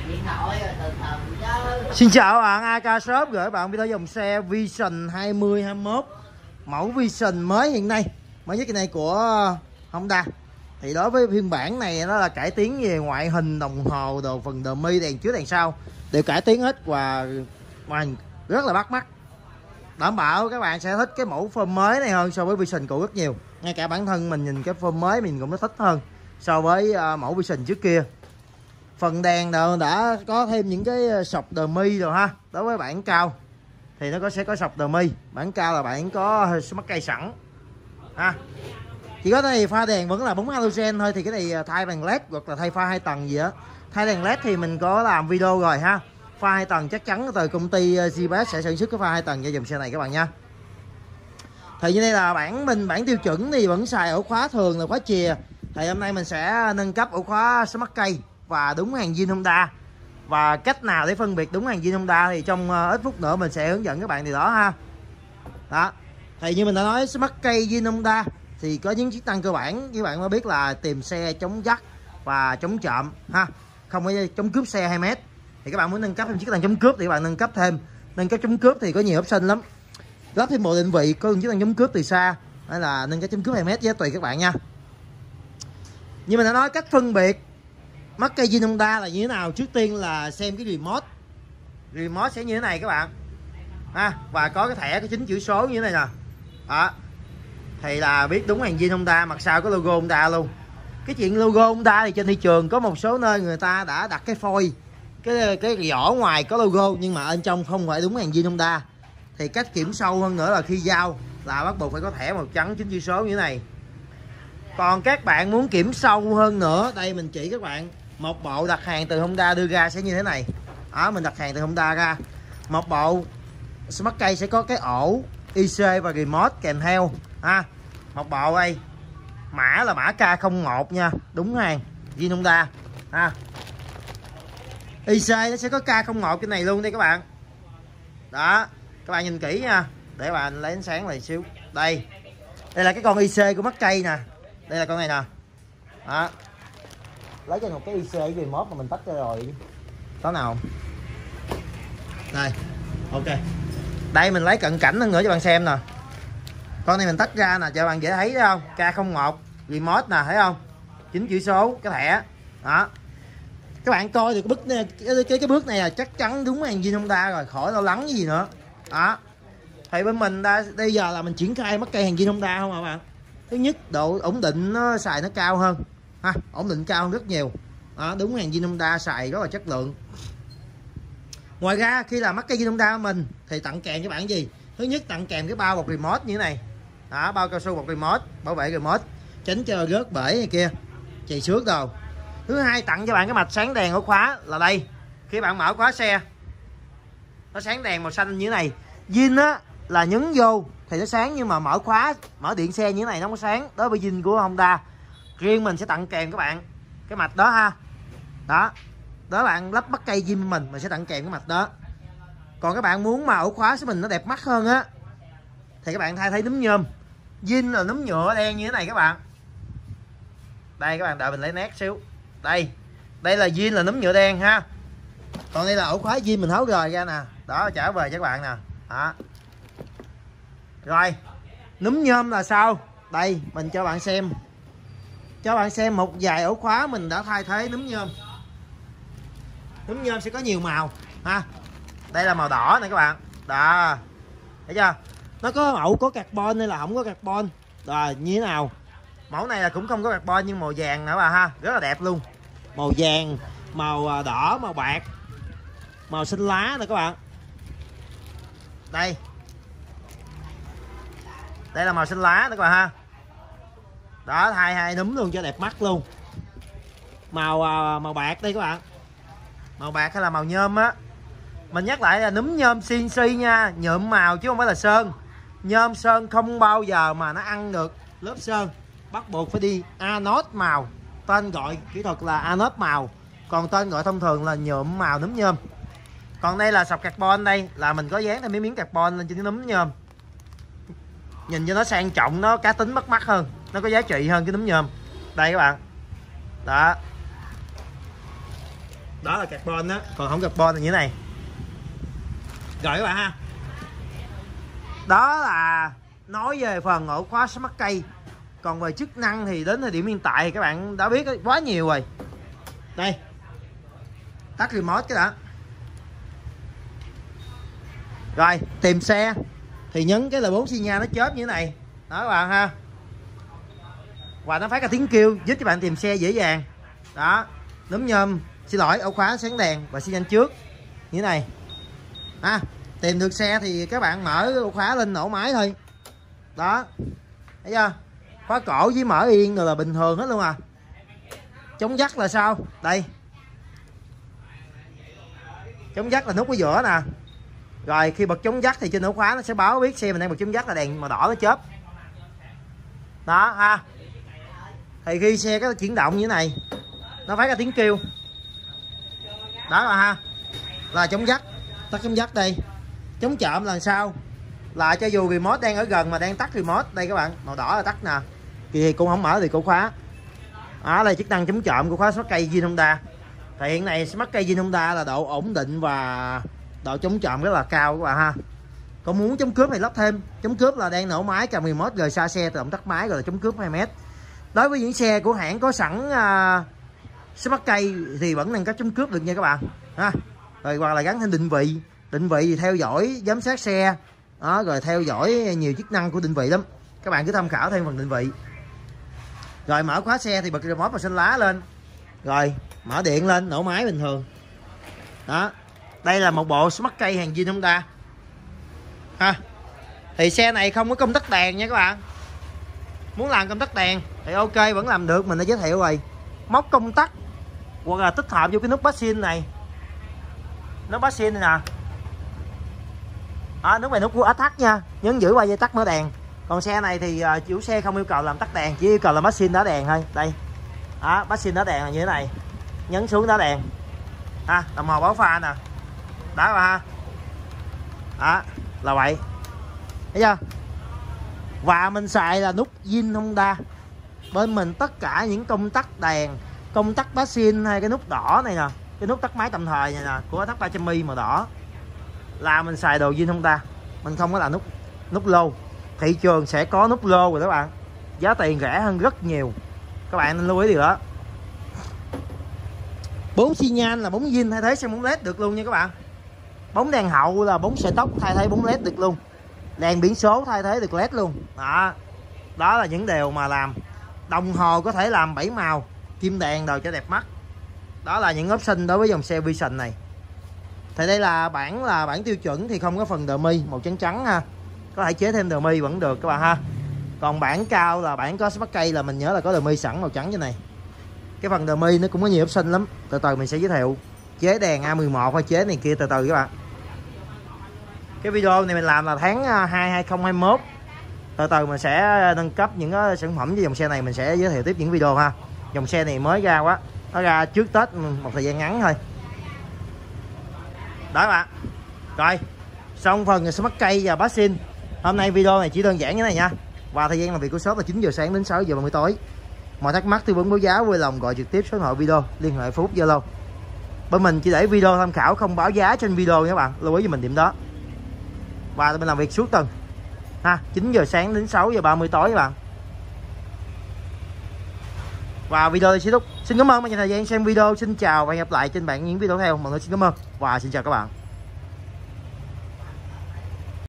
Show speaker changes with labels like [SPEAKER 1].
[SPEAKER 1] Xin chào bạn, AK Shop gửi bạn video dòng xe Vision 2021 mẫu Vision mới hiện nay, mới nhất cái này của Honda. Thì đối với phiên bản này nó là cải tiến về ngoại hình, đồng hồ, đồ phần đờ mi, đèn trước đèn sau đều cải tiến hết và màn rất là bắt mắt. Đảm bảo các bạn sẽ thích cái mẫu form mới này hơn so với Vision cũ rất nhiều. Ngay cả bản thân mình nhìn cái form mới mình cũng thích hơn so với mẫu Vision trước kia. Phần đèn đã có thêm những cái sọc đờ mi rồi ha. Đối với bản cao thì nó sẽ có sọc đờ mi, bản cao là bản có smart cây sẵn ha. Chỉ có này pha đèn vẫn là bóng halogen thôi, thì cái này thay đèn led hoặc là thay pha 2 tầng gì đó. Thay đèn led thì mình có làm video rồi ha. Pha 2 tầng chắc chắn từ công ty GBS sẽ sản xuất cái pha 2 tầng cho dòng xe này các bạn nha. Thì như đây là bản tiêu chuẩn thì vẫn xài ổ khóa thường là khóa chìa. Thì hôm nay mình sẽ nâng cấp ổ khóa smart cây và đúng hàng zin Honda. Và cách nào để phân biệt đúng hàng zin Honda thì trong ít phút nữa mình sẽ hướng dẫn các bạn điều đó ha. Đó. Thì như mình đã nói, smart cây zin Honda thì có những chức năng cơ bản các bạn mới biết là tìm xe, chống dắt và chống trộm ha. Không phải chống cướp xe 2 mét. Thì các bạn muốn nâng cấp thêm chức năng chống cướp thì các bạn nâng cấp thêm. Nâng cấp chống cướp thì có nhiều option lắm. Lắp thêm bộ định vị có chức năng chống cướp từ xa, hay là nâng cấp chống cướp 2 mét, với tùy các bạn nha. Như mình đã nói, cách phân biệt mắt cây zin Honda là như thế nào. Trước tiên là xem cái remote. Remote sẽ như thế này các bạn ha, và có cái thẻ, cái 9 chữ số như thế này nè. Đó. Thì là biết đúng hàng zin Honda. Mặt sau có logo Honda luôn. Cái chuyện logo Honda thì trên thị trường có một số nơi người ta đã đặt cái phôi, cái vỏ ngoài có logo nhưng mà bên trong không phải đúng hàng zin Honda. Thì cách kiểm sâu hơn nữa là khi giao là bắt buộc phải có thẻ màu trắng 9 chữ số như thế này. Còn các bạn muốn kiểm sâu hơn nữa, đây mình chỉ các bạn một bộ đặt hàng từ Honda đưa ra sẽ như thế này. Đó, mình đặt hàng từ Honda ra. Một bộ smart cây sẽ có cái ổ IC và remote kèm theo ha. Một bộ đây. Mã là mã K01 nha, đúng hàng zin Honda ha. IC nó sẽ có K01 cái này luôn đây các bạn. Đó, các bạn nhìn kỹ nha, để bạn lấy ánh sáng này xíu. Đây là cái con IC của mắt cây nè. Đây là con này nè. Đó. Lấy cho một cái IC cái remote mà mình tách ra rồi. Có nào không? Đây. Ok. Đây mình lấy cận cảnh hơn nữa cho bạn xem nè. Con này mình tách ra nè cho bạn dễ thấy, thấy không? K01 remote nè, thấy không? 9 chữ số cái thẻ. Đó. Các bạn coi được cái bước này là chắc chắn đúng hàng zin Honda rồi, khỏi lo lắng gì nữa. Đó. Thì bên mình bây giờ là mình triển khai mắt cây hàng zin Honda không ạ bạn? Thứ nhất, độ ổn định nó xài nó cao hơn ha, ổn định cao hơn rất nhiều. Đó, đúng hàng zin Honda xài rất là chất lượng. Ngoài ra khi làm mắt cây zin Honda của mình thì tặng kèm cho bạn gì? Thứ nhất, tặng kèm cái bao bọc remote như thế này. Đó, bao cao su bọc remote, bảo vệ remote, tránh cho rớt bể này kia, chày xước đồ. Thứ hai, tặng cho bạn cái mạch sáng đèn ổ khóa là đây. Khi bạn mở khóa xe nó sáng đèn màu xanh như thế này. Zin á là nhấn vô thì nó sáng, nhưng mà mở khóa, mở điện xe như thế này nó không sáng. Đó với zin của Honda. Riêng mình sẽ tặng kèm các bạn cái mạch đó ha. Đó. Đó, bạn lắp bắt cây zin mình sẽ tặng kèm cái mạch đó. Còn các bạn muốn mà ổ khóa của mình nó đẹp mắt hơn á thì các bạn thay thế núm nhôm. Zin là núm nhựa đen như thế này các bạn. Đây các bạn đợi mình lấy nét xíu. Đây. Đây là zin là núm nhựa đen ha. Còn đây là ổ khóa zin mình tháo rời ra nè. Đó, trở về cho các bạn nè. Đó. Rồi, núm nhôm là sao? Đây, mình cho bạn xem. Cho bạn xem một vài ổ khóa mình đã thay thế núm nhôm. Núm nhôm sẽ có nhiều màu ha. Đây là màu đỏ này các bạn. Đó. Thấy chưa? Nó có mẫu có carbon hay là không có carbon. Rồi, như thế nào? Mẫu này là cũng không có carbon nhưng màu vàng nữa bà ha. Rất là đẹp luôn. Màu vàng, màu đỏ, màu bạc, màu xanh lá nè các bạn. Đây. Đây là màu xanh lá nữa các bạn ha. Đó, hai núm luôn cho đẹp mắt luôn. Màu bạc đây các bạn. Màu bạc hay là màu nhôm á. Mình nhắc lại là núm nhôm CNC nha, nhuộm màu chứ không phải là sơn. Nhôm sơn không bao giờ mà nó ăn được lớp sơn. Bắt buộc phải đi anode màu. Tên gọi kỹ thuật là anode màu. Còn tên gọi thông thường là nhuộm màu núm nhôm. Còn đây là sọc carbon, đây là mình có dán thêm mấy miếng carbon lên trên cái núm nhôm. Nhìn cho nó sang trọng, nó cá tính bắt mắt hơn, nó có giá trị hơn cái núm nhôm. Đây các bạn. Đó. Đó là carbon đó, còn không carbon là như thế này. Rồi các bạn ha, đó là nói về phần ổ khóa Smart Key. Còn về chức năng thì đến thời điểm hiện tại thì các bạn đã biết quá nhiều rồi. Đây, tắt remote cái đã. Rồi tìm xe thì nhấn cái là 4 xi nhan nó chớp như thế này đó các bạn ha, và nó phát ra tiếng kêu giúp cho bạn tìm xe dễ dàng. Đó, núm nhôm, xin lỗi, ổ khóa sáng đèn và xi nhan trước như thế này. Tìm được xe thì các bạn mở ổ khóa lên nổ máy thôi. Đó, thấy chưa? Khóa cổ với mở yên rồi là bình thường hết luôn à. Chống dắt là sao? Đây, chống dắt là nút ở giữa nè. Rồi khi bật chống dắt thì trên ổ khóa nó sẽ báo biết xe mình đang bật chống dắt là đèn màu đỏ nó chớp. Đó ha. Thì khi xe có chuyển động như thế này nó phát ra tiếng kêu. Đó là ha, là chống dắt. Tắt chống dắt đây. Chống chạm là sao? Là cho dù remote đang ở gần mà đang tắt remote, đây các bạn, màu đỏ là tắt nè, thì cũng không mở thì cổ khóa. Đó là chức năng chống chạm của khóa Smart Key Zin Honda. Thì hiện này Smart Key Zin Honda là độ ổn định và độ chống chạm rất là cao các bạn ha. Còn muốn chống cướp thì lắp thêm. Chống cướp là đang nổ máy cầm remote rời xa xe tự động tắt máy, rồi là chống cướp 2m. Đối với những xe của hãng có sẵn Smart Key thì vẫn nâng cấp chống cướp được nha các bạn ha. Rồi hoặc là gắn thêm định vị thì theo dõi giám sát xe đó, rồi theo dõi nhiều chức năng của định vị lắm, các bạn cứ tham khảo thêm phần định vị. Rồi mở khóa xe thì bật remote và xanh lá lên, rồi mở điện lên nổ máy bình thường. Đó, đây là một bộ Smart Key hàng zin Honda ha. Thì xe này không có công tắc đèn nha các bạn. Muốn làm công tắc đèn thì ok vẫn làm được, mình đã giới thiệu rồi. Móc công tắc hoặc là tích hợp vô cái nút basin này. Nút basin này nè. Nút này nút của tắt nha, nhấn giữ 3 giây tắt mở đèn. Còn xe này thì chủ xe không yêu cầu làm tắt đèn, chỉ yêu cầu làm basin đá đèn thôi. Đây, basin đá đèn là như thế này, nhấn xuống đá đèn ha. Đồng hồ báo pha nè, đó ha. Đó là vậy, thấy chưa? Và mình xài là nút zin Honda. Bên mình tất cả những công tắc đèn, công tắc basin hay cái nút đỏ này nè, cái nút tắt máy tạm thời này nè của thắt 300mm màu đỏ là mình xài đồ zin Honda. Mình không có là nút lô. Thị trường sẽ có nút lô rồi các bạn, giá tiền rẻ hơn rất nhiều, các bạn nên lưu ý điều đó. 4 xi nhan là 4 zin thay thế sang 4 led được luôn nha các bạn. 4 đèn hậu là 4 sợi tóc thay thế 4 led được luôn. Đèn biển số thay thế được led luôn. Đó là những điều mà làm. Đồng hồ có thể làm 7 màu, kim đèn đồ cho đẹp mắt. Đó là những option đối với dòng xe Vision này. Thì đây là bản tiêu chuẩn thì không có phần đờ mi màu trắng trắng ha. Có thể chế thêm đờ mi vẫn được các bạn ha. Còn bản cao là bản có Smart Key là mình nhớ là có đờ mi sẵn màu trắng như này. Cái phần đờ mi nó cũng có nhiều option lắm. Từ từ mình sẽ giới thiệu. Chế đèn A11 hay chế này kia từ từ các bạn. Cái video này mình làm là tháng 2 2021. Từ từ mình sẽ nâng cấp những cái sản phẩm với dòng xe này, mình sẽ giới thiệu tiếp những video ha. Dòng xe này mới ra quá, nó ra trước Tết một thời gian ngắn thôi. Đó các bạn. Rồi, xong phần Smart Key và basin. Hôm nay video này chỉ đơn giản như thế này nha. Và thời gian làm việc của shop là 9 giờ sáng đến 6 giờ 30 tối. Mọi thắc mắc tư vấn báo giá vui lòng gọi trực tiếp số điện thoại video liên hệ Facebook Zalo. Bên mình chỉ để video tham khảo không báo giá trên video nha các bạn, lưu ý cho mình điểm đó. Và mình làm việc suốt tuần ha, 9 giờ sáng đến 6 giờ 30 tối các bạn. Và video này kết thúc. Xin cảm ơn mọi người thời gian xem video. Xin chào và hẹn gặp lại trên bạn những video theo. Mọi người xin cảm ơn và xin chào các bạn.